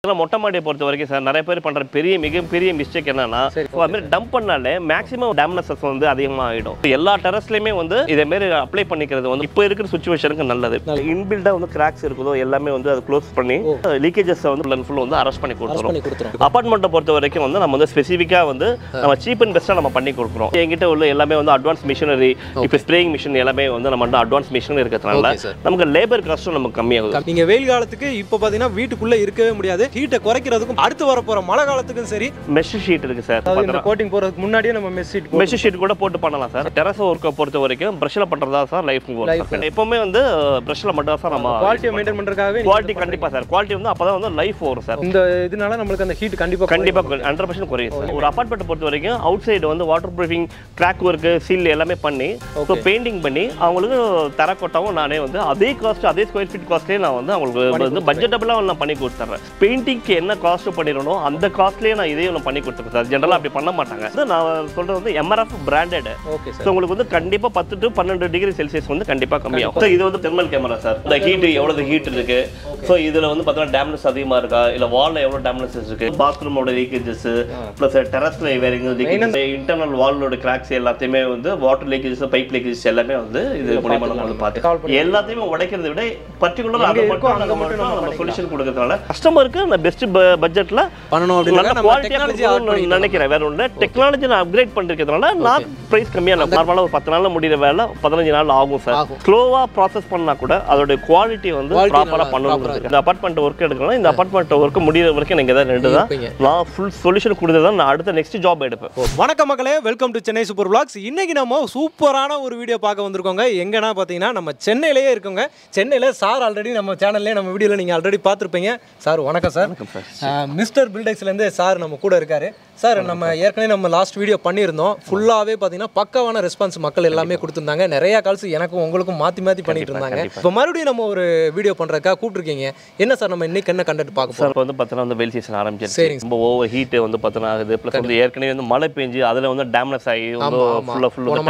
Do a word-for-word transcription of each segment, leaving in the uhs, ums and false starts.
மொட்டை மாடியை பொறுத்த வரைக்கும் சார் நிறைய பேர் பண்ற பெரிய மிகப்பெரிய மிஸ்டேக் என்னன்னா அது டம்ப் பண்ணாலே மேக்ஸிமம் டேமேஜஸ் வந்து அதிகமாக ஆகிடும். எல்லா டெரஸ்லையுமே வந்து இதே மாதிரி அப்ளை பண்ணிக்கிறது வந்து இப்போ இருக்கிற சுச்சுவேஷனுக்கு நல்லது. இன்பில்டா வந்து கிராக்ஸ் இருக்குதோ எல்லாமே வந்து அது க்ளோஸ் பண்ணி லீக்கேஜஸ் வந்து ஃபுல் அண்ட் ஃபுல் வந்து அரெஸ்ட் பண்ணி கொடுத்துரும். அபார்ட்மெண்ட்டை பொறுத்த வரைக்கும் வந்து நம்ம வந்து ஸ்பெசிஃபிக்காக வந்து நம்ம சீப் அண்ட் பெஸ்ட்டாக நம்ம பண்ணி கொடுக்குறோம். எங்கிட்ட உள்ள எல்லாமே வந்து அட்வான்ஸ் மிஷினரி, இப்போ ஸ்ப்ரேயிங் மிஷின் எல்லாமே வந்து நம்ம வந்து அட்வான்ஸ் மிஷின் இருக்கிறதுனால நமக்கு லேபர் காஸ்ட்டும் நமக்கு கம்மியாகும். நீங்க வெயில் காலத்துக்கு இப்போ பார்த்தீங்கன்னா வீட்டுக்குள்ள இருக்கவே முடியாது. ஹீட்டை குறைக்கிறதுக்கும் அடுத்து வர போற மழை காலத்துக்கும் சரி மெஷ் ஷீட் இருக்கு சார். இந்த கோட்டிங் போறதுக்கு முன்னாடியே நம்ம மெஷ் ஷீட் மெஷ் ஷீட் கூட போட்டு பண்ணலாம் சார். டெரஸ் ஒர்க்கை பொறுத்த வரைக்கும் பிரஷ்ல பண்றதா சார் லைஃப் எப்பவுமே வந்து பிரஷ்ல மட்டும் சார் நம்ம குவாலிட்டியை மெயின்டைன் பண்றதுக்காகவே குவாலிட்டி கண்டிப்பா சார். குவாலிட்டி வந்து அப்பதான் வந்து லைஃப் வரும் சார். இந்த இதனால நமக்கு அந்த ஹீட் கண்டிப்பா கண்டிப்பா ஹண்ட்ரட் பர்சன்ட் குறையும் சார். ஒரு அபார்ட்மெண்ட் பொறுத்த வரைக்கும் அவுட் சைடு வந்து waterproofing crack work seal எல்லாமே பண்ணி பெயிண்டிங் பண்ணி அவங்களுக்கு தரக்கொட்டாவும் நானே வந்து அதே காஸ்ட் அதே ஸ்கொயர் ஃபீட் காஸ்ட்லேயே நான் வந்து அவங்களுக்கு வந்து பட்ஜெட்டபிளாக நான் பண்ணி கொடுத்துட்றேன். பெயிண்டிங்க்கு என்ன காஸ்ட் பண்ணிடணும் அந்த காஸ்ட்லேயே நான் இதையும் நான் பண்ணி கொடுத்துருக்கேன் சார். ஜென்ரலாக அப்படி பண்ண மாட்டாங்க. நான் சொல்கிறது வந்து எம்ஆர்எஃப் பிராண்டட். ஸோ உங்களுக்கு வந்து கண்டிப்பாக பத்து டு பன்னெண்டு டிகிரி செல்சியஸ் வந்து கண்டிப்பாக கம்மியாகும். ஸோ இது வந்து தெர்மல் கேமரா சார். இந்த ஹீட் எவ்வளோ ஹீட் இருக்கு, ஸோ இதில் வந்து பார்த்தீங்கன்னா டேம்லெஸ் அதிகமாக இருக்கா, இல்லை வாலில் எவ்வளோ டேம்லெஸ் இருக்கு, பாத்ரூமோட லீக்கேஜஸ் ப்ளஸ் டெரஸில் வேற எங்கே இன்டர்னல் வாலோட கிராக்ஸ் எல்லாத்தையுமே வந்து வாட்டர் லீக்கேஜஸ் பைப் லீக்கேஜஸ் எல்லாமே வந்து இது மூலியமாக நம்ம வந்து பார்த்து எல்லாத்தையுமே உடைக்கிறத விட பர்டிகுலராக அதை மட்டும் அங்கே மட்டும் நம்ம சொல்யூஷன் கொடுக்கறதுனால கஸ்டமருக்கு நான் பெஸ்ட் பட்ஜெட்டில் பண்ணணும் அப்படின்னு குவாலிட்டியாக நினைக்கிறேன். வேற ஒன்று டெக்னாலஜி நான் அப்கிரேட் பண்ணிருக்கிறதுனால நான் ப்ரைஸ் கம்மியாக நார்மலாக ஒரு பத்து நாளில் முடிகிற வேலை பதினஞ்சு நாள் ஆகும் சார். ஸ்லோவாக ப்ராசஸ் பண்ணால் கூட அதோட குவாலிட்டி வந்து ப்ராப்பராக பண்ணணும். இந்த அபார்ட்மெண்ட் ஒர்க் எடுக்கலாம். இந்த அபார்ட்மெண்ட் ஒர்க் முடிகிற வரைக்கும் நீங்கள் தான் ரெண்டு தான் நான் ஃபுல் சொல்யூஷன் கொடுத்தது தான் நான் அடுத்த நெக்ஸ்ட் ஜாப் எடுப்பேன். வணக்கம் மக்களே, welcome to Chennai super vlogs. இன்னைக்கு நம்ம சூப்பரான ஒரு வீடியோ பார்க்க வந்திருக்கோங்க. எங்கன்னா பார்த்தீங்கன்னா நம்ம சென்னையிலேயே இருக்கோங்க. சென்னையில் சார் ஆல்ரெடி நம்ம சேனல்லே நம்ம வீடியோவில் நீங்கள் ஆல்ரெடி பார்த்துருப்பீங்க. சார் வணக்கம் சார். மிஸ்டர் பில்டெக்ஸ்லேருந்து சார் நம்ம கூட இருக்காரு. சார் நம்ம ஏற்கனவே நம்ம லாஸ்ட் வீடியோ பண்ணியிருந்தோம். ஃபுல்லாகவே பார்த்தீங்கன்னா பக்காவான ரெஸ்பான்ஸ் மக்கள் எல்லாமே கொடுத்துருந்தாங்க. நிறையா கால்ஸ் எனக்கும் உங்களுக்கும் மாற்றி மாற்றி பண்ணிட்டு இருந்தாங்க. இப்போ மறுபடியும் நம்ம ஒரு வீடியோ பண்ணுறதுக்காக கூப்பிட்டுருக்கீங்க. என்ன சார் நம்ம இன்னைக்கு என்ன கண்டென்ட் பார்க்க போகிறோம்? வந்து பார்த்தீங்கன்னா வந்து வெயில் சீசன் ஆரம்பிச்சிருச்சு. சரி, ரொம்ப ஓவர் ஹீட் வந்து பார்த்தீங்கன்னா ஆகுது. ப்ளஸ் வந்து ஏற்கனவே வந்து மழை பெஞ்சு அதில் வந்து டேம்லெஸ் ஆகி ஃபுல்லாக ஃபுல்லாக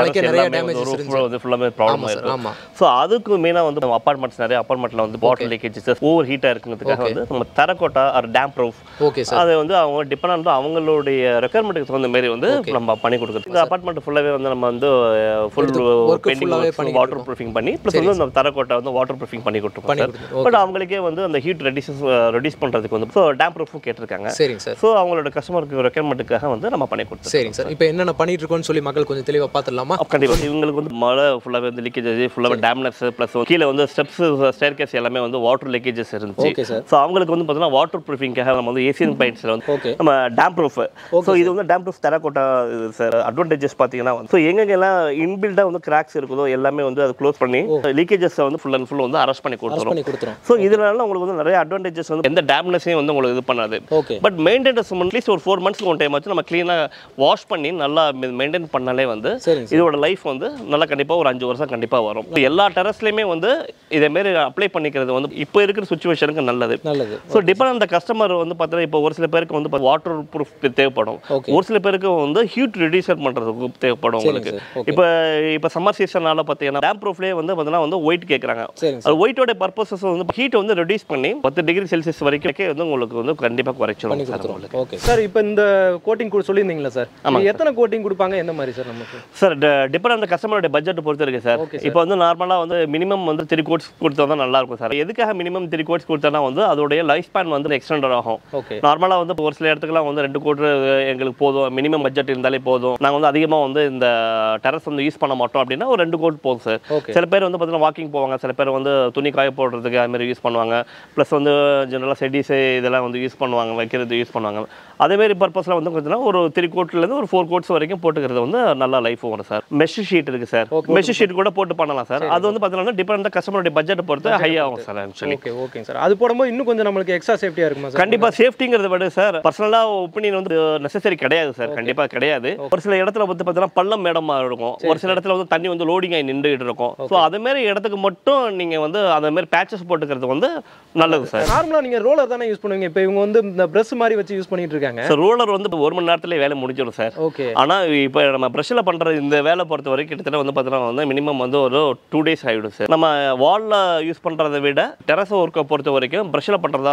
வந்து ஃபுல்லாமே ப்ராப்ளம் ஆயிருக்கும். ஸோ அதுக்கு மெயினாக வந்து அப்பார்ட்மெண்ட்ஸ் நிறைய அப்பார்ட்மெண்ட்டில் வந்து வாட்டர் லீக்கேஜஸ் ஓவர் ஹீட்டாக இருக்கிறதுக்காக வந்து நம்ம தரக்கோட்டா ஒரு டேம் ப்ரூஃப் அதை வந்து அவங்க டிபெண்ட் ஆன் அவங்களுடைய ரெக்குயர்மெண்ட்டுக்கு தகுந்த மாதிரி வந்து நம்ம பண்ணி கொடுக்குறது. இந்த அபார்ட்மெண்ட் ஃபுல்லாகவே வந்து நம்ம வந்து ஃபுல் பெயிண்டிங் வாட்டர் ப்ரூஃபிங் பண்ணி ப்ளஸ் வந்து அந்த தரக்கோட்டை வந்து வாட்டர் ப்ரூஃபிங் பண்ணி கொடுத்துருக்கோம். பட் அவங்களுக்கே வந்து அந்த ஹீட் ரெடியூஸ் ரெடியூஸ் பண்ணுறதுக்கு வந்து ஸோ டேம் ப்ரூஃபும் கேட்டிருக்காங்க. சரிங்க சார். ஸோ அவங்களோட கஸ்டமருக்கு ரெக்குயர்மெண்ட்டுக்காக வந்து நம்ம பண்ணி கொடுத்தோம். சரிங்க சார். இப்போ என்னென்ன பண்ணிட்டு இருக்கோம்னு சொல்லி மக்கள் கொஞ்சம் தெளிவாக பார்த்துடலாமா? கண்டிப்பாக இவங்களுக்கு வந்து மழை ஃபுல்லாகவே வந்து லீக்கேஜஸ் ஃபுல்லாக டேம்லெஸ் ப்ளஸ் கீழே வந்து ஸ்டெப்ஸ் ஸ்டேர் கேஸ் எல்லாமே வந்து வாட்டர் லீக்கேஜஸ் இருந்துச்சு. ஸோ அவங்களுக்கு வந்து பார்த்தீங்கன்னா வாட்டர் ப்ரூஃபிங்காக நம்ம வந்து ஏசியன் பெயிண்ட்ஸில் வந்து நம்ம டேம் ப்ரூஃப். ஸோ இது வந்து damp proof terracotta sir. Advantages பார்த்தீங்கன்னா ஸோ எங்கெங்கெல்லாம் இன்பில்டாக வந்து கிராக்ஸ் இருக்குதோ எல்லாமே வந்து அதை க்ளோஸ் பண்ணி லீக்கேஜஸ் வந்து ஃபுல் அண்ட் ஃபுல் வந்து அரெஸ்ட் பண்ணி கொடுத்துரும். ஸோ இதனால உங்களுக்கு வந்து நிறைய அட்வான்டேஜஸ் வந்து எந்த டேம்லெஸையும் வந்து உங்களுக்கு இது பண்ணாது. பட் மெயின்டெனன்ஸ் அட்லீஸ்ட் ஒரு ஃபோர் மந்த்ஸ்க்கு ஒன் டைம் வச்சு நம்ம க்ளீனாக வாஷ் பண்ணி நல்லா மெயின்டைன் பண்ணாலே வந்து இதோட லைஃப் வந்து நல்லா கண்டிப்பாக ஒரு அஞ்சு வருஷம் கண்டிப்பாக வரும். எல்லா டெரஸ்லையுமே வந்து இதேமாரி அப்ளை பண்ணிக்கிறது வந்து இப்போ இருக்கிற சுச்சுவேஷனுக்கு நல்லது. So depend on the customer வந்து பார்த்தீங்கன்னா இப்போ ஒரு சில பேருக்கு வந்து வாட்டர் ப்ரூஃப் தேவைப்படும், ஒரு சில பேருக்கு வந்து ஹீட் ரெடியூசர் பண்ணுறதுக்கு தேவைப்படும் உங்களுக்கு. இப்போ இப்போ சம்மர் சீசனால பார்த்தீங்கன்னா டேம் ப்ரூஃப்லேயே வந்து பார்த்தீங்கன்னா வந்து ஒயிட் கேட்குறாங்க. அது ஒயிட்டோட பர்பஸஸ் வந்து ஹீட் வந்து ரெடியூஸ் பண்ணி பத்து டிகிரி செல்சியஸ் வரைக்கும் வந்து உங்களுக்கு வந்து கண்டிப்பாக குறைச்சிடும். Okay sir. இப்போ இந்த கோட்டிங் கூட சொல்லியிருந்தீங்களா சார்? எத்தனை கோட்டிங் கொடுப்பாங்க, எந்த மாதிரி சார் நமக்கு? சார் டிபெண்ட் ஆன் கஸ்டமரோட பட்ஜெட் பொறுத்து இருக்கு சார். இப்போ வந்து நார்மலாக வந்து மினிமம் வந்து த்ரீ கோட்ஸ் கொடுத்தா தான் நல்லா இருக்கும் சார். எதுக்காக மினிமம் த்ரீ கோட்ஸ் கொடுத்தா வந்து அதோடைய லைஃப் ஸ்பேன் வந்து எக்ஸ்டெண்டர் ஆகும். நார்மலாக வந்து ஒரு சில இடத்துக்குலாம் வந்து ரெண்டு கோட் எங்களுக்கு போதும், மினிமம் பட்ஜெட் இருந்தாலே போதும், நாங்கள் வந்து அதிகமாக வந்து இந்த டெரஸ் வந்து யூஸ் பண்ண மாட்டோம் அப்படின்னா ஒரு ரெண்டு கோட் போதும் சார். சில பேர் வந்து பார்த்தீங்கன்னா வாக்கிங் போவாங்க, சில பேர் வந்து துணி காய போடுறதுக்கு அதுமாதிரி யூஸ் பண்ணுவாங்க, ப்ளஸ் வந்து ஜென்ரலாக செடிஸு இதெல்லாம் வந்து யூஸ் பண்ணுவாங்க, வைக்கிறது யூஸ் பண்ணுவாங்க. அதேமாரி பர்பஸில் வந்து பார்த்தீங்கன்னா ஒரு த்ரீ கோட்லேருந்து ஒரு ஃபோர் கோட்ஸ் வரைக்கும் போட்டுக்கிறது வந்து நல்லா லைஃப் வரும் சார். மெஷ் ஷீட் இருக்குது சார். மெஷ் ஷீட் கூட போட்டு பண்ணலாம் சார். அது வந்து பார்த்தீங்கன்னா டிபெண்ட் கஸ்டமரோட பட்ஜெட் பொறுத்து ஹை ஆகும் sir. Actually okay okay sir. அது போடும்போது இன்னும் கொஞ்சம் நம்மளுக்கு எக்ஸ்ட்ரா சேஃப்டியாக இருக்குமா சார்? கண்டிப்பாக சேஃப்டிங்கிறத விட சார் பர்சனலாக ஒப்பீனியன் வந்து நெசசரி கிடையாது சார். கண்டிப்பாக கிடையாது. ஒரு சில இடத்துல வந்து பார்த்தீங்கன்னா பள்ளம் மேடமாக இருக்கும், ஒரு சில இடத்துல வந்து தண்ணி வந்து லோடிங் ஆகி நின்றுகிட்டு இருக்கும். ஸோ அதுமாரி இடத்துக்கு மட்டும் நீங்கள் வந்து அதேமாரி பேச்சஸ் போட்டுக்கிறது வந்து நல்லது சார். நார்மலாக நீங்கள் ரோலர் தானே யூஸ் பண்ணுவீங்க. இப்போ இவங்க வந்து இந்த ப்ரஷ் மாதிரி வச்சு யூஸ் பண்ணிட்டு இருக்காங்க. சார் ரோலர் வந்து ஒரு மணி நேரத்துல வேலை முடிஞ்சிடும் சார். ஓகே. ஆனால் இப்போ நம்ம ப்ரஷ்ஷில் பண்ணுற இந்த வேலை பொறுத்த வரைக்கும் கிட்டத்தட்ட வந்து பார்த்தீங்கன்னா வந்து மினிமம் வந்து ஒரு டூ டேஸ் ஆகிடும் சார். நம்ம வாலில் யூஸ் பண்ணுறதை விட டெரஸ் ஒர்க்கை பொறுத்த வரைக்கும் ப்ரஷ்ஷில் பண்ணுறதா சார் லைஃப்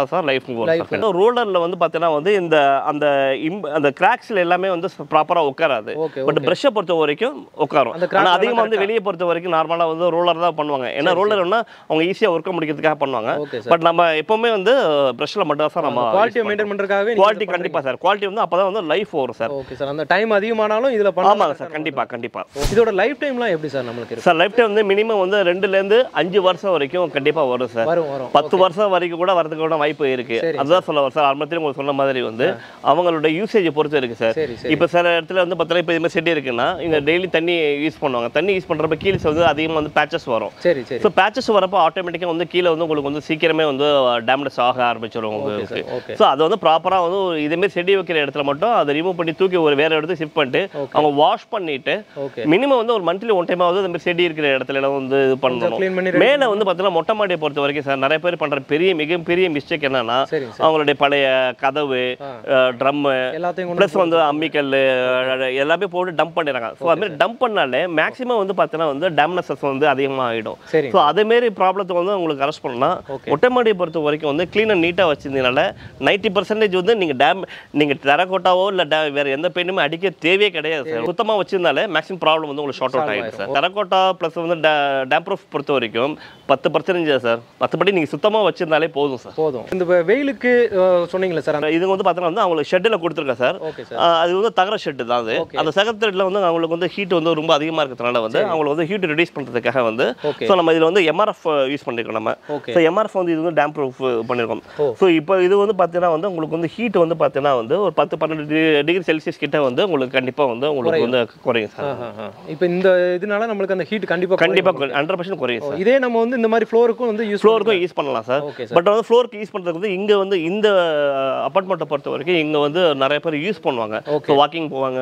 வரும். ரோலர்ல வந்து பார்த்தீங்கன்னா வந்து இந்த அந்த அந்த கிராக்ஸ்ல எல்லாமே வந்து ப்ராப்பராக உட்காராது. பட் ப்ரஷ்ஷை பொறுத்த வரைக்கும் உட்காரும். ஆனால் அதிகமாக வந்து வெளியே பொறுத்த வரைக்கும் நார்மலாக வந்து ரோலர் தான் பண்ணுவாங்க. ஏன்னா ரோலர்னா அவங்க ஈஸியாக ஒர்க் முடிக்கிறதுக்காக பண்ணுவாங்க. பட் நம்ம எப்பவுமே வந்து ப்ரஷ்ல மட்டும் தான் நம்ம குவாலிட்டி மெயின்டைன் பண்றதுக்காகவே குவாலிட்டி கண்டிப்பாக சார். குவாலிட்டி வந்து அப்போ தான் வந்து லைஃப் வரும் சார். Okay sir. அந்த டைம் அதிகமானாலும் இதில் பண்ணலாம். ஆமாங்க சார், கண்டிப்பாக கண்டிப்பாக. இதோட லைஃப் டைம்லாம் எப்படி சார் நம்மளுக்கு சார்? லைஃப் டைம் வந்து மினிமம் வந்து ரெண்டுலேருந்து அஞ்சு வருஷம் வரைக்கும் கண்டிப்பாக வரும் சார். பத்து வருஷம் வரைக்கும் கூட வரதுக்கு கூட வாய்ப்பு இருக்கு. அதுதான் சொல்ல வரும் சார். ஆல்மோஸ்ட் உங்களுக்கு சொன்ன மாதிரி வந்து அவங்களோட யூசேஜ் பொறுத்து இருக்கு சார். இப்போ சில இடத்துல வந்து பார்த்தீங்கன்னா இப்போ இதுமாதிரி செடி இருக்குன்னா இங்கே டெய்லி தண்ணி யூஸ் பண்ணுவாங்க. தண்ணி யூஸ் பண்ணுறப்ப கீழே வந்து அதிகமாக வந்து பேச்சஸ் வரும். சரி சரி. ஸோ பேச்சஸ் வரப்போ ஆட்டோமேட்டிக்காக வந்து கீழே வந்து உங்களுக்கு வந்து சீக்கிரமே வந்து டேமேஜ் ஆக ஆரம்பிச்சிடும் உங்களுக்கு. ஸோ அது வந்து ப்ராப்பராக வந்து இதேமாரி செடி வைக்கிற இடத்துல மட்டும் அதை ரிமூவ் பண்ணி தூக்கி ஒரு வேற இடத்துல ஷிஃப்ட் பண்ணிட்டு அவங்க வாஷ் பண்ணிட்டு மினிமம் வந்து ஒரு மந்த்லி ஒன் டைம் ஆகுது இந்த மாதிரி செடி இருக்கிற இடத்துல எல்லாம் வந்து இது பண்ணணும். மேலே வந்து பார்த்தீங்கன்னா மொட்டை மாடியை பொறுத்த வரைக்கும் சார் நிறைய பேர் பண்ணுற பெரிய மிகப்பெரிய மிஸ்டேக் என்னன்னா அவங்களுடைய பழைய கதவு, ட்ரம்மு, ப்ளஸ் வந்து அம்மிக்கல் எல்லாமே போட்டு டம்ப் பண்ணிடுறாங்க. ஸோ அதுமாதிரி டம்ப் பண்ணாலே மேக்ஸிமம் வந்து பார்த்தீங்கன்னா வந்து டேம்னஸஸ் வந்து அதிகமாக ஆகிடும். ஸோ அதேமாரி ப்ராப்ளத்தை வந்து உங்களுக்கு அரெஸ்ட் பண்ணலாம். மொட்டை மாடியை பொறுத்த வரைக்கும் வந்து க்ளீனாக நீட்டாக வச்சிருந்தீங்கனால நைன்ட்டி பர்சன்டேஜ் வந்து நீங்கள் டேம் நீங்கள் டெரகோட்டாவோ இல்லை டே வேறு எந்த பெயிண்டுமே அடிக்க தேவையே கிடையாது சார். சுத்தமாக வச்சிருந்தாலே மேக்ஸிமம் ப்ராப்ளம் வந்து உங்களுக்கு ஷார்ட் அவுட் ஆகிடும் சார். டெரகோட்டா ப்ளஸ் வந்து டேம் ப்ரூஃப் பொறுத்த வரைக்கும் பத்து பர்சன்டேஜ் சார். மற்றபடி நீங்கள் சுத்தமாக வச்சிருந்தாலே போதும் சார். போதும். இந்த வெயிலுக்கு சொன்னீங்களா சார்? இது வந்து பார்த்தீங்கன்னா வந்து அவங்களுக்கு ஷெட்டில் கொடுத்துருக்கேன் சார். அது வந்து தகர ஷெட்டு தான் அது. அந்த சகத்தில் வந்து அவங்களுக்கு வந்து ஹீட் வந்து ரொம்ப அதிகமாக இருக்கிறதுனால வந்து அவங்களுக்கு வந்து ஹீட் ரெடியூஸ் பண்ணுறதுக்காக வந்து ஸோ நம்ம இதில் வந்து எம்ஆர்எஃப் யூஸ் பண்ணிருக்கோம் நம்ம. ஸோ எம்ஆர்எஃப் வந்து இது வந்து டேம் ப்ரூஃப் பண்ணியிருக்கோம். ஸோ இப்போ இது வந்து பார்த்தீங்கன்னா வந்து உங்களுக்கு வந்து ஹீட் வந்து பார்த்தீங்கன்னா வந்து ஒரு பத்து பன்னெண்டு டிகிரி செல்சியஸ் கிட்ட வந்து உங்களுக்கு கண்டிப்பாக வந்து உங்களுக்கு வந்து குறையும் சார். இப்போ இந்த இதனால நம்மளுக்கு அந்த ஹீட் கண்டிப்பாக கண்டிப்பாக ஹண்ட்ரட் பர்சன்ட் குறையும் சார். இதே நம்ம வந்து இந்த மாதிரி ஃப்ளோருக்கும் வந்து யூஸ் ஃப்ளோருக்கும் யூஸ் பண்ணலாம் சார். பட் வந்து ஃப்ளோருக்கு யூஸ் பண்ணுறது வந்து இங்கே வந்து இந்த அப்பார்ட்மெண்ட்டை பொறுத்த வரைக்கும் இங்கே வந்து நிறைய பேர் யூஸ் பண்ணுவாங்க. ஸோ வாக்கிங் போவாங்க,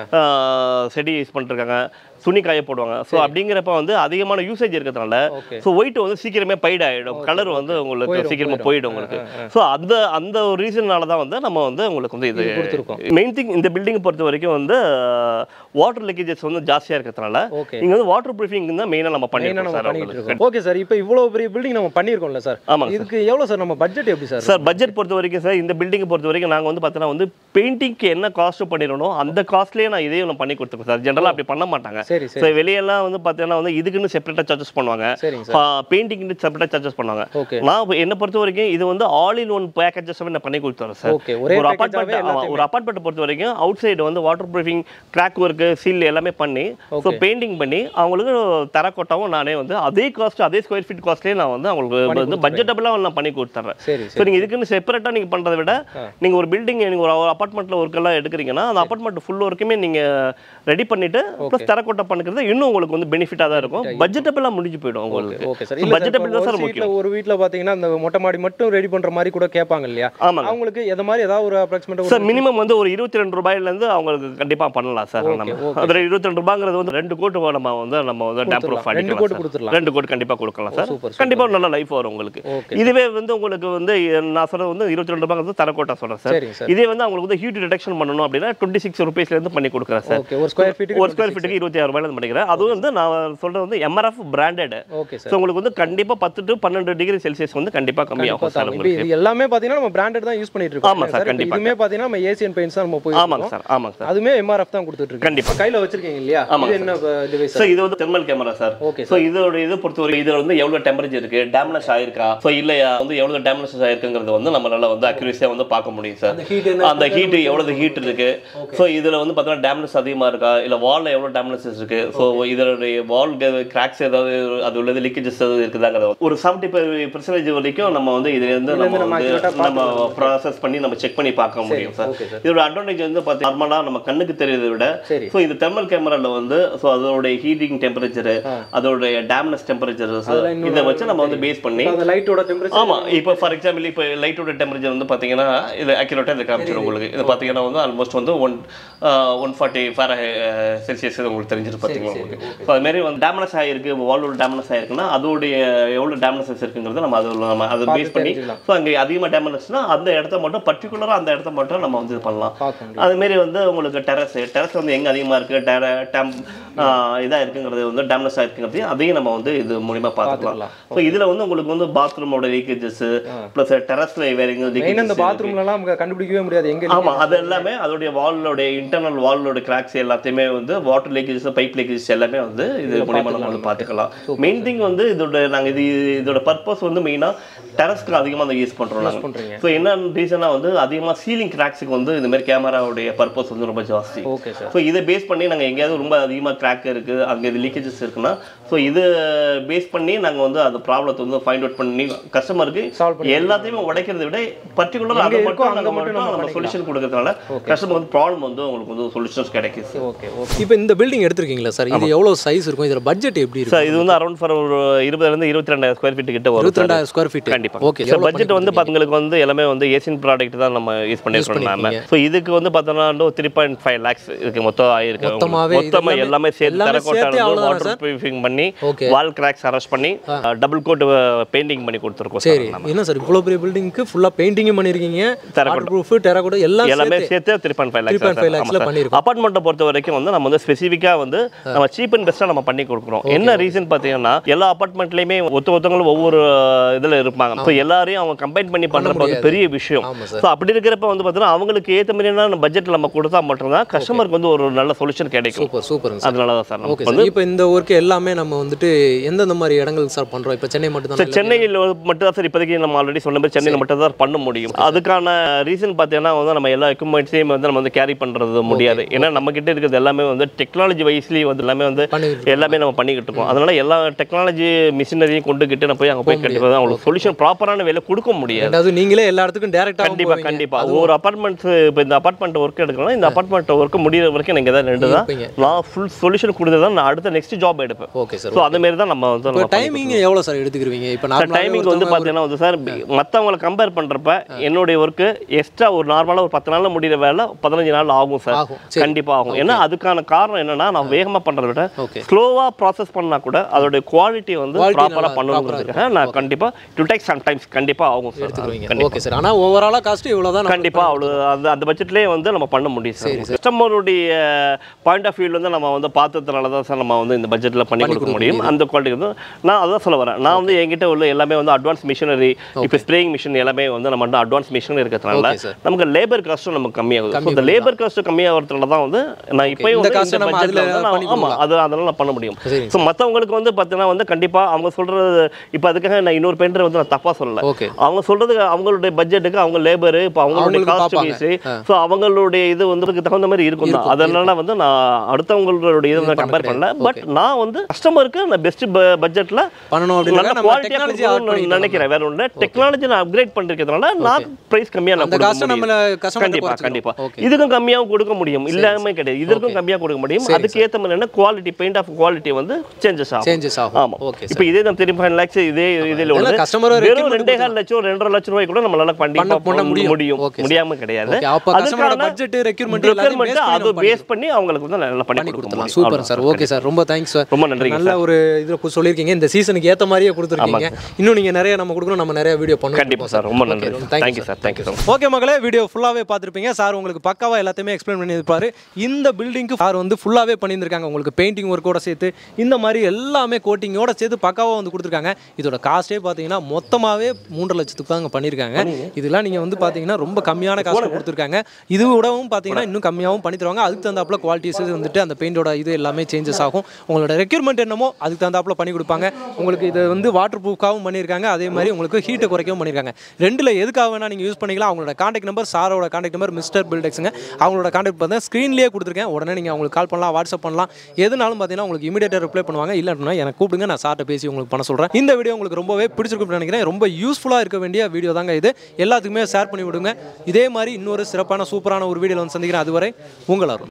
செடி யூஸ் பண்ணிருக்காங்க, துணி காய போடுவாங்க. ஸோ அப்படிங்கிறப்ப வந்து அதிகமான யூசேஜ் இருக்கிறதுனால ஸோ ஒயிட் வந்து சீக்கிரமே பைட் ஆகிடும், கலர் வந்து உங்களுக்கு சீக்கிரமாக போயிடும் உங்களுக்கு. ஸோ அந்த அந்த ஒரு ரீசனால தான் வந்து நம்ம வந்து உங்களுக்கு வந்து இது மெயின் திங். இந்த பில்டிங் பொறுத்த வரைக்கும் வந்து வாட்டர் லீக்கேஜஸ் வந்து ஜாஸ்தியாக இருக்கிறதுனால இங்கே வந்து வாட்டர் ப்ரூஃபிங் தான் மெயினாக நம்ம பண்ணிருக்கோம் சார். Okay sir. இப்போ இவ்வளோ பெரிய பில்டிங் நம்ம பண்ணியிருக்கோம்ல சார். ஆமாம். இதுக்கு எவ்வளோ சார் நம்ம பட்ஜெட் எப்படி சார்? சார் பட்ஜெட் பொறுத்த வரைக்கும் சார் இந்த பில்டிங்கை பொறுத்த வரைக்கும் நாங்கள் வந்து பார்த்தீங்கன்னா வந்து பெயிண்டிங்க்கு என்ன காஸ்ட் பண்ணிடணும் அந்த காஸ்ட்லேயே நான் இதையும் நான் பண்ணி கொடுத்துருக்கோம் சார். ஜென்ரலாக அப்படி பண்ண மாட்டாங்க. ஸோ வெளியெல்லாம் வந்து பார்த்தீங்கன்னா வந்து இதுக்குன்னு செப்பரேட்டாக சார்ஜஸ் பண்ணுவாங்க, பெயிண்டிங்க்கு செப்பரேட்டாக சார்ஜஸ் பண்ணுவாங்க. நான் என்னை பொறுத்த வரைக்கும் இது வந்து ஆல் இன் ஒன் பேக்கேஜஸ் நான் பண்ணி கொடுத்துறேன் சார். ஒரு அப்பார்ட்மெண்ட் ஒரு அப்பார்ட்மெண்ட் பொறுத்த வரைக்கும் அவுட் சைடு வந்து waterproofing, crack work, seal எல்லாமே பண்ணி ஸோ பெயிண்டிங் பண்ணி அவங்களுக்கு தரக்கோட்டாவும் நானே வந்து அதே காஸ்ட் அதே ஸ்கொயர் ஃபீட் காஸ்ட்லேயே நான் வந்து அவங்களுக்கு வந்து பட்ஜெட்டபிளாக நான் பண்ணி கொடுத்துறேன். ஸோ நீங்கள் இதுக்குன்னு செப்பரேட்டாக நீங்கள் பண்ணுறதை விட நீங்கள் ஒரு பில்டிங் நீங்கள் ஒரு அப்பார்ட்மெண்ட்டில் ஒர்க்கெல்லாம் எடுக்கிறீங்கன்னா அந்த அப்பார்ட்மெண்ட் ஃபுல் ஒர்க்குமே நீங்கள் ரெடி பண்ணிட்டு ப்ளஸ் தரக்கோட்டை பண்ணிக்கிறது இன்னும் உங்களுக்கு வந்து பெனிஃபிட்டா தான் இருக்கும். பட்ஜெட்டபிளா முடிஞ்சு போய்டும் உங்களுக்கு. Okay sir. பட்ஜெட்டபிள் தான் சார் முக்கியம். ஒரு வீட்ல பாத்தீங்கன்னா அந்த மொட்டை மாடி மட்டும் ரெடி பண்ற மாதிரி கூட கேட்பாங்க இல்லையா? அவங்களுக்கு எத மாதிரி ஏதாவது ஒரு அப்ராக்ஸிமேட்டா சார் மினிமம் வந்து ஒரு இருபத்தி ரெண்டு ரூபாயில இருந்து அவங்களுக்கு கண்டிப்பா பண்ணலாம் சார். நம்ம அதுல இருபத்தி ரெண்டு ரூபாய்ங்கிறது வந்து ரெண்டு கோட் நம்ம வந்து நம்ம வந்து டேம் ப்ரூஃப் பண்ணிக்கலாம். ரெண்டு கோட் கொடுத்துறலாம். ரெண்டு கோட் கண்டிப்பா கொடுக்கலாம் சார். கண்டிப்பா நல்ல லைஃப் வரும் உங்களுக்கு. இதுவே வந்து உங்களுக்கு வந்து நான் சொல்றது வந்து இருபத்தி ரெண்டு ரூபாய்ங்கிறது தரக்கோட்டா சொல்றேன் சார். இதே வந்து அவங்களுக்கு வந்து ஹீட் ரிடக்ஷன் பண்ணனும் அப்படினா இருபத்தி ஆறு ரூபாய்ல இருந்து பண்ணி கொடுக்குறேன் சார். ஓகே. ஒரு ஸ்கொயர் ஃபீட் ஒரு ஸ்கொயர் ஃபீட்டுக்கு இருபத்தி ஆறு ரூபாயில இருந்து பண்ணிக்கிறேன். அது வந்து நான் சொல்றது வந்து MRF branded. Okay sir. So உங்களுக்கு வந்து கண்டிப்பா பத்து டு பன்னெண்டு டிகிரி செல்சியஸ் வந்து கண்டிப்பா கம்மியாகும் சார். இது எல்லாமே பாத்தீங்கன்னா நம்ம பிராண்டட் தான் யூஸ் பண்ணிட்டு இருக்கோம். ஆமா சார். கண்டிப்பா இதுமே பாத்தீங்கன்னா நம்ம ஏசியன் பெயிண்ட்ஸ் தான் நம்ம போய் ஆமாங்க சார். ஆமாங்க சார். அதுமே எம்ஆர்எஃப் தான் கொடுத்துட்டு இருக்கோம். கண்டிப்பா கையில வச்சிருக்கீங்க இல்லையா? இது என்ன டிவைஸ் சார்? இது வந்து thermal camera sir. Okay. So இதோட இது பொறுத்தவரை இதுல வந்து எவ்வளவு டெம்பரேச்சர் இருக்கு, டேமேஜ் ஆயிருக்கா, சோ இல்லையா வந்து எவ்வளவு டேமேஜ் ஆயிருக்குங்கிறது வந்து நம்மளால வந்து அக்யூரேசியா வந்து பார்க்க முடியும் சார். அந்த ஹீட் எவ்வளவு ஹீட் இருக்கு, சோ இதுல வந்து பாத்தீங்கன்னா டேமேஜ் அதிகமா இருக்கா, இல்ல வால்ல எவ்வளவு டேமேஜஸ் இருக்கு, சோ இதோட வால் கிராக்ஸ் ஏதாவது அது உள்ளது லீக்கேஜஸ் ஏதாவது இருக்குதாங்கிறது ஒரு செவன்டி பர்சன்டேஜ் வரைக்கும் நம்ம வந்து இதுல இருந்து நம்ம நம்ம ப்ராசஸ் பண்ணி நம்ம செக் பண்ணி பார்க்க முடியும் சார். இதோட அட்வான்டேஜ் வந்து பார்த்தீங்கன்னா நார்மலா நம்ம கண்ணுக்கு தெரியறதை விட ஸோ இது தெர்மல் கேமரால வந்து ஸோ அதோட ஹீட்டிங் டெம்பரேச்சர், அதோட டேம்னஸ் டெம்பரேச்சர் இதை வச்சு நம்ம வந்து பேஸ் பண்ணி லைட்டோட டெம்பரேச்சர். ஆமா. இப்போ ஃபார் எக்ஸாம்பிள் இப்போ லைட்டோட டெம்பரேச்சர் வந்து பார்த்தீங்கன்னா இது அக்யூரேட்டா இது காமிச்சிடும் உங்களுக்கு. இது பார்த்தீங்கன்னா வந்து ஆல்மோஸ்ட் வந்து one one forty Fahrenheit Celsius உங்களுக்கு தெரிஞ்சு தெரிஞ்சிரு பார்த்தீங்களா உங்களுக்கு. ஸோ அதுமாரி வந்து டேமேஜ் ஆகிருக்கு, வாலோட டேமேஜ் ஆகிருக்குன்னா அதோடைய எவ்வளோ டேமேஜஸ் இருக்குங்கிறது நம்ம அதில் நம்ம அதை பேஸ் பண்ணி ஸோ அங்கே அதிகமாக டேமேஜ்னா அந்த இடத்த மட்டும் பர்டிகுலராக அந்த இடத்த மட்டும் நம்ம வந்து இது பண்ணலாம். அதுமாரி வந்து உங்களுக்கு டெரஸ் டெரஸ் வந்து எங்கே அதிகமாக இருக்குது, டெர டேம் இதாக இருக்குங்கிறது வந்து டேமேஜ் ஆகிருக்குங்கிறதையும் அதையும் நம்ம வந்து இது மூலிமா பார்த்துக்கலாம். ஸோ இதில் வந்து உங்களுக்கு வந்து பாத்ரூமோட லீக்கேஜஸ் ப்ளஸ் டெரஸில் வேறு எங்கே பாத்ரூம்லாம் கண்டுபிடிக்கவே முடியாது எங்கே. ஆமாம், அது எல்லாமே அதோடைய வாலோடைய இன்டர்னல் வாலோட கிராக்ஸ் எல்லாத்தையுமே வந்து வாட்டர் லீக்கேஜஸ் பைப் லீக்கேஜஸ் எல்லாமே வந்து இது மூலிமா நம்ம வந்து பார்த்துக்கலாம். மெயின் திங் வந்து இதோட நாங்கள் இது இதோட பர்பஸ் வந்து மெயினாக டெரஸ்க்கு அதிகமாக அதை யூஸ் பண்ணுறோம் நாங்கள். ஸோ என்ன ரீசனாக வந்து அதிகமாக சீலிங் கிராக்ஸுக்கு வந்து இந்த மாதிரி கேமராவுடைய பர்பஸ் வந்து ரொம்ப ஜாஸ்தி. Okay sir. ஸோ இதை பேஸ் பண்ணி நாங்கள் எங்கேயாவது ரொம்ப அதிகமாக கிராக் இருக்குது, அங்கே இது லீக்கேஜஸ் இருக்குன்னா ஸோ இதை பேஸ் பண்ணி நாங்கள் வந்து அந்த ப்ராப்ளத்தை வந்து ஃபைண்ட் அவுட் பண்ணி கஸ்டமருக்கு எல்லாத்தையுமே உடைக்கிறத விட பர்டிகுலராக அதை மட்டும் நாங்கள் மட்டும் நம்ம சொல்யூஷன் கொடுக்கறதுனால கஸ்டமர் வந்து ப்ராப்ளம் வந்து உங்களுக்கு வந்து சொல்யூஷன்ஸ் கிடைக்குது. Okay okay. இப்போ இந்த பில்டிங் எடுத்துருக்கீங்களா சார், இது எவ்வளோ சைஸ் இருக்கும், இதில் பட்ஜெட் எப்படி இருக்கும் சார்? இது வந்து அரௌண்ட் ஃபார் ஒரு இருபதுலேருந்து இருபத்தி ரெண்டாயிரம் ஸ்கொயர் ஃபீட் கிட்ட வரும். இருபத்தி ரெண்டாயிரம் ஸ்கொயர் ஃபீட் கண்டிப்பாக. Okay sir. பட்ஜெட் வந்து பார்த்தவங்களுக்கு வந்து எல்லாமே வந்து ஏசியன் ப்ராடக்ட் தான் நம்ம யூஸ் பண்ணியிருக்கோம் நாம. ஸோ இதுக்கு வந்து பார்த்தோம்னா த்ரீ பாயிண்ட் ஃபைவ் லேக்ஸ் இதுக்கு மொத்தம் ஆயிருக்கு. மொத்தமாக எல்லாமே சேர்த்து டெரகோட்டா வாட்டர் ப்ரூஃபிங் பண்ணி வால் கிராக்ஸ் அரெஸ்ட் பண்ணி டபுள் கோட் பெயிண்டிங் பண்ணி கொடுத்துருக்கோம். சரி, என்ன சார் இவ்வளோ பெரிய பில்டிங்க்கு ஃபுல்லாக பெயிண்டிங் பண்ணியிருக்கீங்க, வாட்டர் ப்ரூஃப் டெரகோட்டா எல்லாம் எல்லாமே சேர்த்து த்ரீ பாயிண்ட் ஃபைவ் லேக்ஸ் பண்ணியிருக்கோம். அபார்ட்மெண்ட்டை பொறுத்த வரைக்கும் வந்து நம்ம வந்து ஸ்பெசிஃபிக்காக வந்து நம்ம சீப் அண்ட் பெஸ்ட்டாக நம்ம பண்ணி கொடுக்குறோம். என்ன ரீசன் பார்த்தீங்கன்னா எல்லா அபார்ட்மெண்ட்லேயுமே ஒருத்த ஒருத்தவங்களும் ஒவ்வொரு இதில் இருப்பாங்க. ஸோ எல்லாரையும் அவங்க கம்பைன் பண்ணி பண்ணுறது வந்து பெரிய விஷயம். ஸோ அப்படி இருக்கிறப்ப வந்து பார்த்தீங்கன்னா அவங்களுக்கு ஏற்ற மாதிரியான பட்ஜெட்டில் நம்ம கொடுத்தா மட்டும்தான் கஸ்டமருக்கு வந்து ஒரு நல்ல சொல்யூஷன் கிடைக்கும். Super super. அதனால தான் சார் ஓகே சார். இப்போ இந்த ஒர்க் எல்லாமே நம்ம வந்துட்டு எந்தெந்த மாதிரி இடங்கள் சார் பண்ணுறோம்? இப்போ சென்னை மட்டும் தான். சென்னையில் மட்டும் தான் சார் இப்போதைக்கு நம்ம ஆல்ரெடி சொன்ன மாதிரி சென்னையில் மட்டும் தான் பண்ண முடியும். அதுக்கான ரீசன் பார்த்தீங்கன்னா வந்து நம்ம எல்லா எக்யூப்மெண்ட்ஸையும் வந்து நம்ம வந்து கேரி பண்ணுறது முடியாது. ஏன்னா நம்ம கிட்ட இருக்கிறது எல்லாமே வந்து டெக்னாலஜி வைஸ்லேயே வந்து எல்லாமே வந்து எல்லாமே நம்ம பண்ணிக்கிட்டு இருக்கோம். அதனால எல்லா டெக்னாலஜி மிஷினரியும் கொண்டுகிட்டு நம்ம போய் அங்கே போய் கண்டிப்பாக அவங்களுக்கு சொல்யூஷன் ப்ராப்பரான வேலை கொடுக்க முடியாது. அதாவது நீங்களே எல்லா இடத்துக்கும் டேரெக்டாக கண்டிப்பாக கண்டிப்பாக ஒரு அபார்ட்மெண்ட்ஸ் இப்போ இந்த அபார்ட்மெண்ட் ஒர்க் எடுக்கலாம், இந்த அபார்ட்மெண்ட் ஒர்க் முடிகிற வரைக்கும் நீங்கள் தான் ரெண்டு தான் நான் ஃபுல் சொல்யூஷன் கொடுத்து தான் நான் அடுத்த நெக்ஸ்ட் ஜாப் எடுப்பேன். Okay sir. ஸோ அந்த மாதிரி தான் நம்ம வந்து டைமிங் எவ்வளோ சார் எடுத்துக்கிருவீங்க? இப்போ நான் டைமிங் வந்து பார்த்தீங்கன்னா வந்து சார் மற்றவங்களை கம்பேர் பண்ணுறப்ப என்னுடைய ஒர்க்கு எக்ஸ்ட்ரா ஒரு நார்மலாக ஒரு பத்து நாளில் முடிகிற வேலை பதினஞ்சு நாள் ஆகும் சார். கண்டிப்பாக ஆகும். ஏன்னா அதுக்கான காரணம் என்னன்னா நான் வேகமாக பண்ணுறத விட ஸ்லோவாக ப்ராசஸ் பண்ணால் கூட அதோட குவாலிட்டி வந்து ப்ராப்பராக பண்ணணுங்கிறதுக்காக நான் கண்டிப்பாக டு டேக் சம் டைம்ஸ் கண்டிப்பாக ஆகும் சார். Okay sir. ஆனால் ஓவராலாக காஸ்ட் இவ்வளோ தான் கண்டிப்பாக அவ்வளோ அந்த அந்த பட்ஜெட்லேயே வந்து நம்ம பண்ண முடியும் சார். கஸ்டமருடைய பாயிண்ட் ஆஃப் வியூவில் வந்து நம்ம வந்து பார்த்ததுனால தான் சார் நம்ம வந்து இந்த பட்ஜெட்டில் பண்ணி கொடுக்க முடியும். அந்த குவாலிட்டி வந்து நான் அதான் சொல்ல வரேன். நான் வந்து என்கிட்ட உள்ள எல்லாமே வந்து அட்வான்ஸ் மிஷினரி இப்போ ஸ்ப்ரேயிங் மிஷின் எல்லாமே வந்து நம்ம வந்து அட்வான்ஸ் மிஷின் இருக்கிறதுனால நமக்கு லேபர் காஸ்ட்டும் நமக்கு கம்மியாகுது. ஸோ இந்த லேபர் காஸ்ட் கம்மியாகிறதுனால தான் வந்து நான் இப்போயும் வந்து இந்த பட்ஜெட்டில் ஆமாம் அது அதெல்லாம் நான் பண்ண முடியும். ஸோ மற்றவங்களுக்கு வந்து பார்த்தீங்கன்னா வந்து கண்டிப்பாக அவங்க சொல்கிறது இப்போ அதுக்காக நான் இன்னொரு பெயிண்டரை வந்து நான் தப்பாக சொல்லலை. அவங்க சொல்கிறது அவங்களுடைய பட்ஜெட்டுக்கு அவங்க லேபரு இப்போ அவங்களுடைய காஸ்ட் பேஸு ஸோ அவங்களுடைய இது வந்து தகுந்த மாதிரி இருக்கும் தான். அதனால வந்து நான் அடுத்தவங்களுடைய இதை வந்து கம்பேர் பண்ணல. பட் நான் வந்து கஸ்டமருக்கு நான் பெஸ்ட் பட்ஜெட்டில் பண்ணணும் நல்ல குவாலிட்டியாக நினைக்கிறேன். வேற ஒன்று டெக்னாலஜி நான் அப்கிரேட் பண்ணிருக்கிறதுனால நான் பிரைஸ் கம்மியாக நான் கண்டிப்பாக கண்டிப்பாக இதுக்கும் கம்மியாகவும் கொடுக்க முடியும், இல்லாம கிடையாது. இதற்கும் கம்மியாக கொடுக்க முடியும். அதுக்கு ஏற்ற மாதிரி என்ன குவாலிட்டி பெயிண்ட் ஆஃப் குவாலிட்டி வந்து சேஞ்சஸ் ஆகும் சேஞ்சஸ் ஆகும் ஆமாம். ஓகே. இப்போ இதே நம்ம த்ரீ பாயிண்ட் லேக்ஸ் இதே இதில் உள்ள வெறும் ரெண்டே கால் லட்சம் ரெண்டரை லட்சம் ரூபாய் கூட நம்மளால பண்ண முடியும் முடியாம கிடையாது. அதுக்கான பட்ஜெட் ரெக்யூர்மெண்ட் அது பேஸ் பண்ணி அவங்களுக்கு வந்து நல்லா பண்ணி கொடுக்கலாம். Super sir. Okay sir. ரொம்ப தேங்க்ஸ் சார். ரொம்ப நன்றி. நல்ல ஒரு இதில் சொல்லியிருக்கீங்க. இந்த சீசனுக்கு ஏற்ற மாதிரியே கொடுத்துருக்கீங்க. இன்னும் நீங்கள் நிறைய நம்ம கொடுக்கணும், நம்ம நிறைய வீடியோ பண்ணுவோம். கண்டிப்பாக சார். ரொம்ப நன்றி. Thank you sir. Thank you sir. Okay மக்களே, வீடியோ ஃபுல்லாகவே பார்த்துருப்பீங்க. சார் உங்களுக்கு பக்காவாக எல்லாத்தையுமே எக்ஸ்பிளைன் பண்ணியிருப்பாரு. இந்த பில்டிங்க்கு சார் வந்து ஃபுல்லாகவே பண்ணியிருக்காங்க. உங்களுக்கு பெயிண்டிங் ஒர்க்கோட சேர்த்து இந்த மாதிரி எல்லாமே கோட்டிங்கோட சேர்த்து பக்காவாக வந்து கொடுத்துருக்காங்க. இதோட காஸ்ட்டே பார்த்தீங்கன்னா மொத்தமாகவே மூன்று லட்சத்துக்கு தாங்க பண்ணியிருக்காங்க. இதெல்லாம் நீங்கள் வந்து பார்த்தீங்கன்னா ரொம்ப கம்மியான காஸ்ட் கொடுத்துருக்காங்க. இது விடவும் பார்த்தீங்கன்னா இன்னும் கம்மியாகவும் பண்ணி தருவாங்க. அதுக்கு தகுந்தாப்புல குவாலிட்டிஸ் வந்துட்டு அந்த பெயிண்டோட இது எல்லாமே சேஞ்சஸ் ஆகும். உங்களோட ரெக்யூர்மெண்ட் என்னமோ அதுக்கு தகுந்தாப்புல பண்ணி கொடுப்பாங்க. உங்களுக்கு இது வந்து வாட்டர் ப்ரூஃபாகவும் பண்ணியிருக்காங்க. அதே மாதிரி உங்களுக்கு ஹீட்டை குறைக்கவும் பண்ணியிருக்காங்க. ரெண்டில் எதுக்காக வேணால் நீங்கள் யூஸ் பண்ணிக்கலாம். அவங்களோட கான்டாக்ட் நம்பர் சாரோட கான்டாக்ட் நம்பர் மிஸ்டர் பில்டெக்ஸுங்க. அவங்களோட கான்டாக்ட் பார்த்தா ஸ்க்ரீன்லேயே கொடுத்துருக்கேன். உடனே நீங்கள் அவங்களுக்கு கால் பண்ணலாம், வாட்ஸ்அப் பண்ணலாம். எதுனாலும் பார்த்தீங்கன்னா உங்களுக்கு இமீடியட்டாக ரிப்ளை பண்ணுவாங்க. இல்லைன்னா எனக்கு கூப்பிடுங்க, நான் சார்ட்ட பேசி உங்களுக்கு பண்ண சொல்கிறேன். இந்த வீடியோ உங்களுக்கு ரொம்பவே பிடிச்சிருக்குன்னு நினைக்கிறேன். ரொம்ப யூஸ்ஃபுல்லாக இருக்க வேண்டிய வீடியோ தாங்க இது. எல்லாத்துக்குமே ஷேர் பண்ணி விடுங்க. இதே மாதிரி இன்னொரு சிறப்பான சூப்பரான ஒரு வீடியோவில் வந்து சந்திக்கிறேன். அதுவரை உங்கள் அருண்.